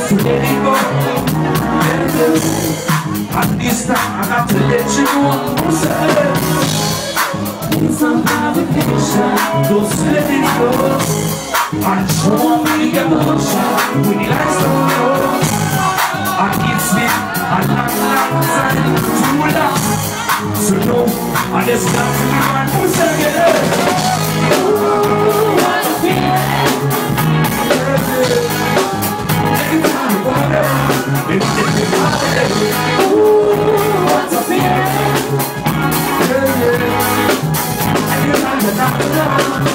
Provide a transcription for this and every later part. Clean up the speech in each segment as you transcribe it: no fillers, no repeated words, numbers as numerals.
to let it go. And this time I got to let you know. It's some provocation, just let it go. And show me the emotion when the lights don't go. And it's been a long, long time, too long. So no, I just got to be one who said it. Ooh, what a feeling. Every time you want it, it's different. Ooh, what a feeling. Every time you're not alone.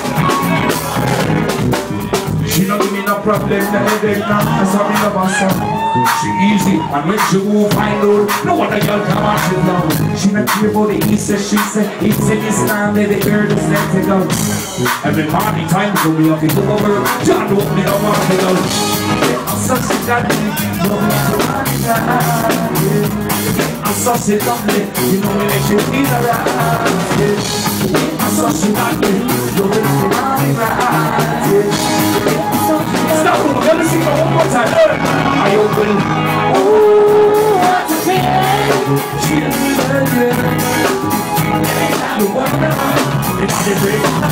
She don't give me no problem, the headache now. That's how me love her son. She easy, and when she move, I know no other girl can match it down. She not care about the east, she said, it's in this time, let the girl just let it go. Every party time, so we have to go over. John don't me no want to go. I'm such a daddy, no me to party time. I'm such a lovely, you know me let you feel around. I'm such a daddy, no me to party time. Stop, we're gonna sing it one more time. Are you open? Ooh, what's a feeling? She is the you wonder. It's the